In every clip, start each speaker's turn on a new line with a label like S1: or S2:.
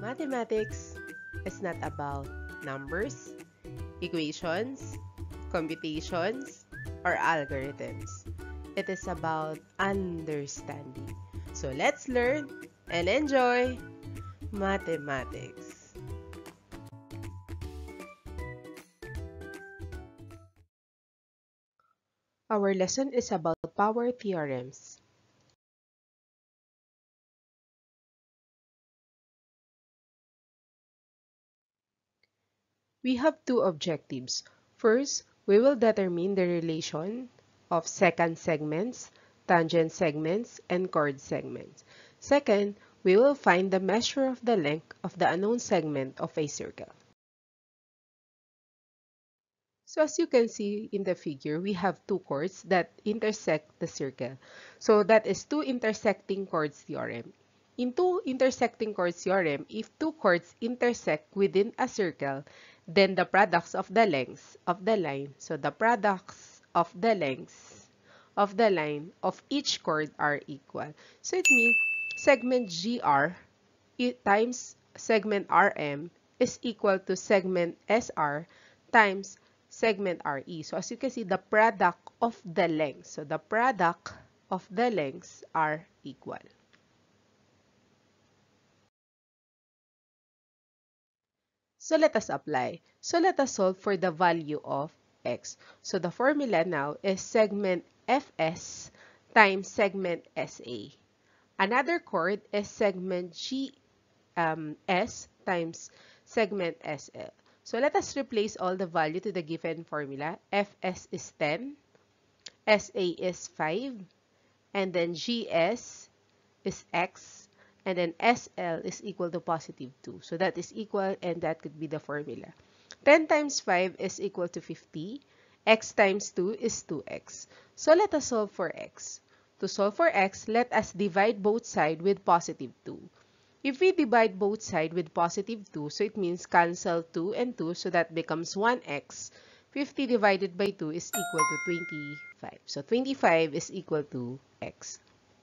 S1: Mathematics is not about numbers, equations, computations, or algorithms. It is about understanding. So let's learn and enjoy mathematics. Our lesson is about power theorems. We have two objectives. First, we will determine the relation of secant segments, tangent segments, and chord segments. Second, we will find the measure of the length of the unknown segment of a circle. So as you can see in the figure, we have two chords that intersect the circle. So that is two intersecting chords theorem. In two intersecting chords theorem, if two chords intersect within a circle, then the products of the lengths of the line, so the products of the lengths of the line of each chord are equal. So it means segment GR times segment RM is equal to segment SR times segment RE. So as you can see, the product of the lengths. So the product of the lengths are equal. So let us apply. So let us solve for the value of x. So the formula now is segment FS times segment SA. Another chord is segment S times segment SL. So let us replace all the value to the given formula. Fs is 10, SA is 5, and then GS is x, and then SL is equal to positive 2. So that is equal, and that could be the formula. 10 times 5 is equal to 50. X times 2 is 2x. So let us solve for x. To solve for x, let us divide both sides with positive 2. If we divide both sides with positive 2, so it means cancel 2 and 2, so that becomes 1x. 50 divided by 2 is equal to 25. So 25 is equal to x.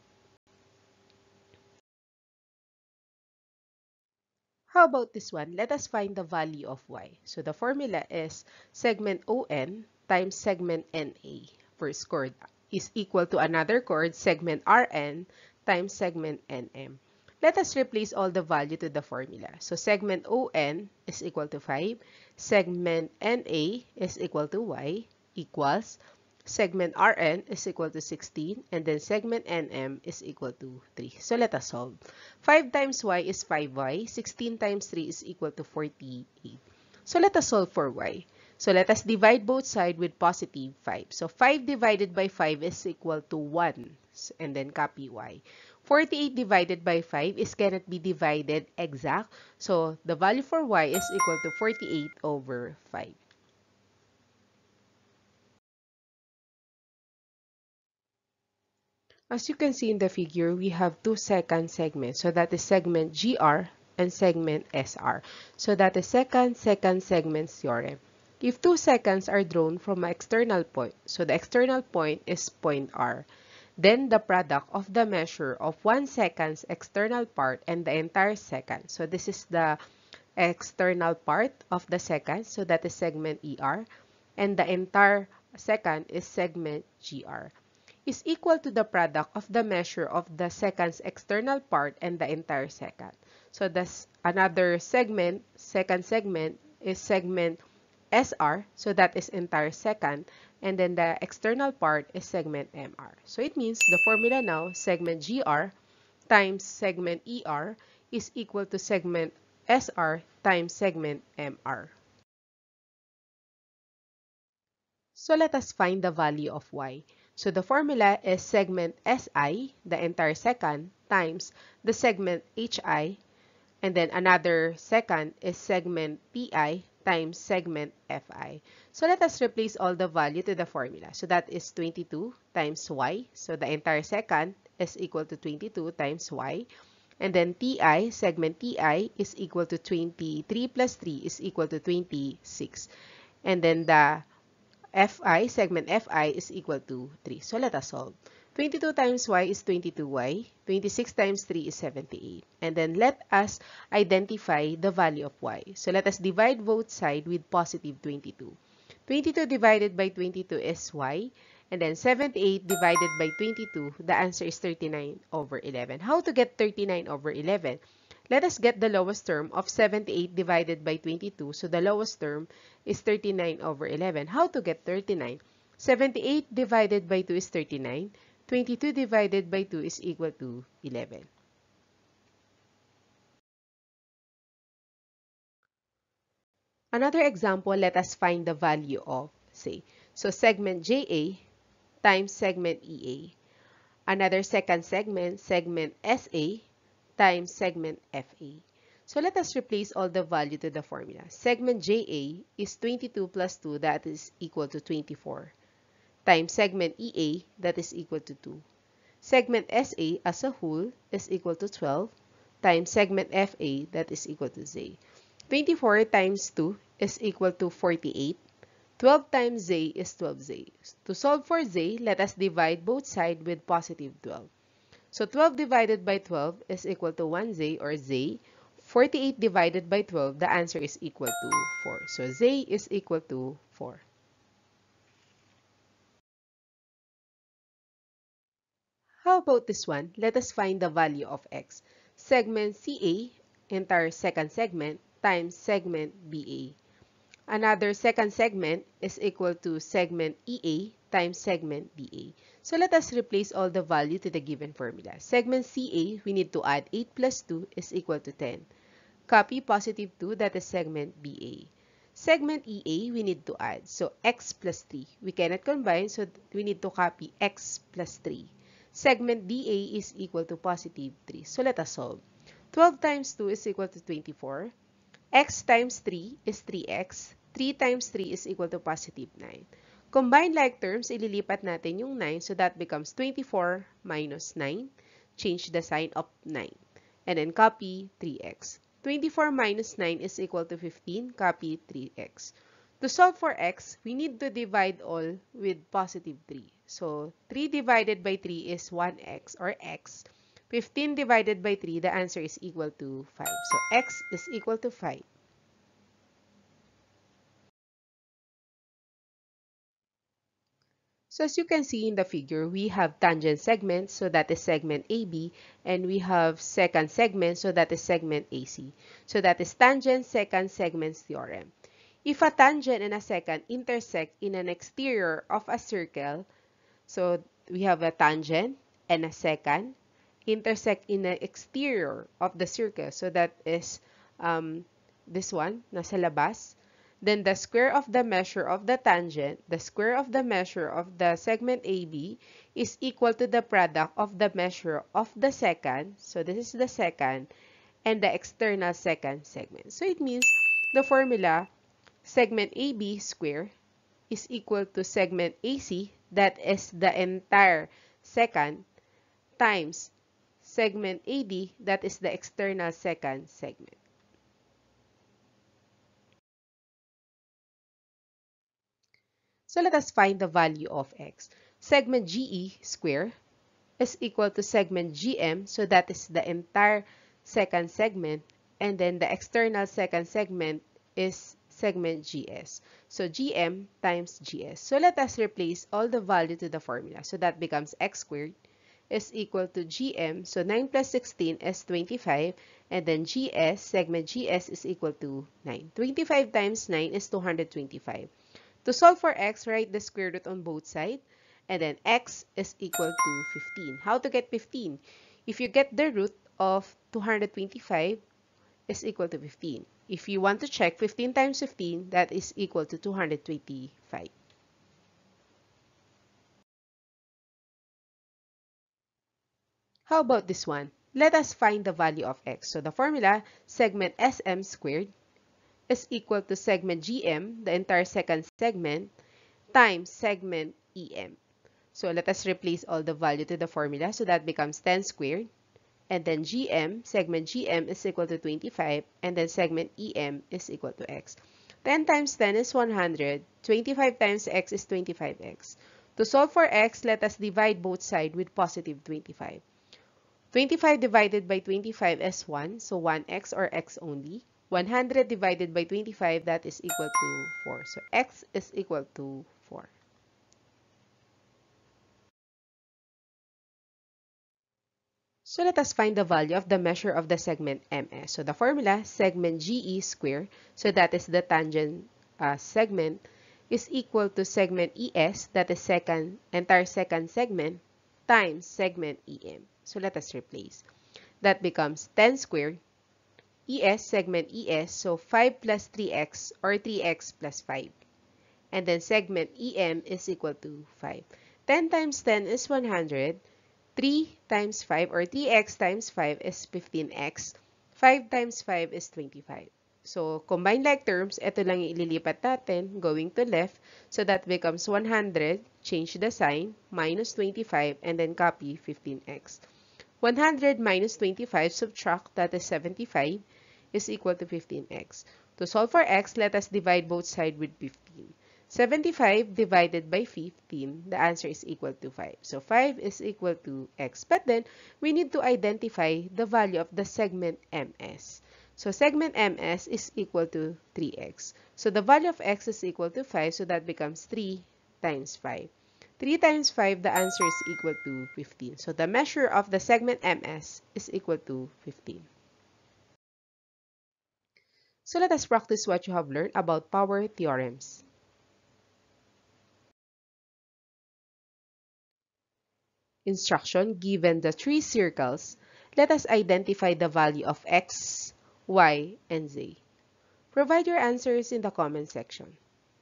S1: How about this one? Let us find the value of y. So the formula is segment ON times segment NA. First chord is equal to another chord, segment RN times segment NM. Let us replace all the value to the formula. So segment ON is equal to 5. Segment NA is equal to y equals segment Rn is equal to 16, and then segment Nm is equal to 3. So let us solve. 5 times y is 5y. 16 times 3 is equal to 48. So let us solve for y. So let us divide both sides with positive 5. So 5 divided by 5 is equal to 1. And then copy y. 48 divided by 5 is cannot be divided exact. So the value for y is equal to 48 over 5. As you can see in the figure, we have two secant segments. So that is segment GR and segment SR. So that is secant segment theorem. If two seconds are drawn from an external point, so the external point is point R, then the product of the measure of 1 second's external part and the entire second. So this is the external part of the second. So that is segment ER. And the entire second is segment GR is equal to the product of the measure of the second's external part and the entire second. So that's another segment, second segment is segment SR, so that is entire second, and then the external part is segment MR. So it means the formula now, segment GR times segment ER is equal to segment SR times segment MR. So let us find the value of y. So the formula is segment SI, the entire second, times the segment HI, and then another second is segment PI times segment FI. So let us replace all the value to the formula. So that is 22 times y. So the entire second is equal to 22 times y. And then TI, segment TI is equal to 23 plus 3 is equal to 26. And then the FI, segment FI is equal to 3. So let us solve. 22 times y is 22y. 26 times 3 is 78. And then let us identify the value of y. So let us divide both sides with positive 22. 22 divided by 22 is y. And then 78 divided by 22, the answer is 39 over 11. How to get 39 over 11? Let us get the lowest term of 78 divided by 22. So the lowest term is 39 over 11. How to get 39? 78 divided by 2 is 39. 22 divided by 2 is equal to 11. Another example, let us find the value of, say, so segment JA times segment EA. Another second segment, segment SA times segment FA. So let us replace all the value to the formula. Segment JA is 22 plus 2, that is equal to 24, times segment EA, that is equal to 2. Segment SA as a whole is equal to 12, times segment FA, that is equal to Z. 24 times 2 is equal to 48. 12 times Z is 12Z. To solve for Z, let us divide both sides with positive 12. So 12 divided by 12 is equal to 1Z or Z. 48 divided by 12, the answer is equal to 4. So Z is equal to 4. How about this one? Let us find the value of X. Segment CA, entire second segment, times segment BA. Another second segment is equal to segment EA times segment BA. So let us replace all the value to the given formula. Segment CA, we need to add 8 plus 2 is equal to 10. Copy positive 2, that is segment BA. Segment EA, we need to add. So X plus 3. We cannot combine, so we need to copy X plus 3. Segment BA is equal to positive 3. So let us solve. 12 times 2 is equal to 24. X times 3 is 3x. 3 times 3 is equal to positive 9. Combine like terms, ililipat natin yung 9, so that becomes 24 minus 9. Change the sign of 9. And then copy 3x. 24 minus 9 is equal to 15. Copy 3x. To solve for x, we need to divide all with positive 3. So 3 divided by 3 is 1x or x. 15 divided by 3, the answer is equal to 5. So x is equal to 5. So as you can see in the figure, we have tangent segment, so that is segment AB, and we have second segment, so that is segment AC. So that is tangent second segments theorem. If a tangent and a secant intersect in an exterior of a circle, so we have a tangent and a secant intersect in the exterior of the circle, so that is this one, nasa labas. Then the square of the measure of the tangent, the square of the measure of the segment AB is equal to the product of the measure of the secant. So this is the secant and the external secant segment. So it means the formula segment AB square is equal to segment AC, that is the entire secant, times segment AD, that is the external secant segment. So let us find the value of x. Segment GE square is equal to segment GM, so that is the entire second segment, and then the external second segment is segment GS. So GM times GS. So let us replace all the value to the formula. So that becomes x squared is equal to GM. So 9 plus 16 is 25, and then GS, segment GS is equal to 9. 25 times 9 is 225. To solve for x, write the square root on both sides, and then x is equal to 15. How to get 15? If you get the root of 225 is equal to 15. If you want to check 15 times 15, that is equal to 225. How about this one? Let us find the value of x. So the formula, segment SM squared is equal to segment GM, the entire second segment, times segment EM. So let us replace all the value to the formula. So that becomes 10 squared. And then GM, segment GM is equal to 25. And then segment EM is equal to x. 10 times 10 is 100. 25 times x is 25x. To solve for x, let us divide both sides with positive 25. 25 divided by 25 is 1, so 1x or x only. 100 divided by 25, that is equal to 4. So x is equal to 4. So let us find the value of the measure of the segment MS. So the formula, segment GE square, so that is the tangent segment, is equal to segment ES, that is entire second segment, times segment EM. So let us replace. That becomes 10 squared, ES, segment ES, so 5 plus 3x or 3x plus 5. And then segment EM is equal to 5. 10 times 10 is 100. 3 times 5 or 3x times 5 is 15x. 5 times 5 is 25. So, combine like terms, ito lang yung ililipat natin, going to left. So, that becomes 100, change the sign, minus 25, and then copy 15x. 100 minus 25, subtract, that is 75, is equal to 15x. To solve for x, let us divide both sides with 15. 75 divided by 15, the answer is equal to 5. So 5 is equal to x. But then, we need to identify the value of the segment MS. So segment MS is equal to 3x. So the value of x is equal to 5, so that becomes 3 times 5. 3 times 5, the answer is equal to 15. So the measure of the segment MS is equal to 15. So let us practice what you have learned about power theorems. Instruction: given the three circles, let us identify the value of x, y, and z. Provide your answers in the comment section.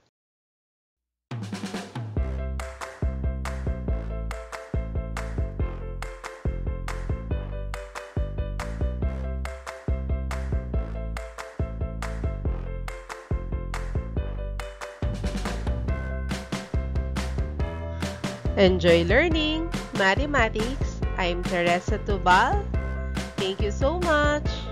S1: Enjoy learning mathematics. I'm Teresa Tubal. Thank you so much.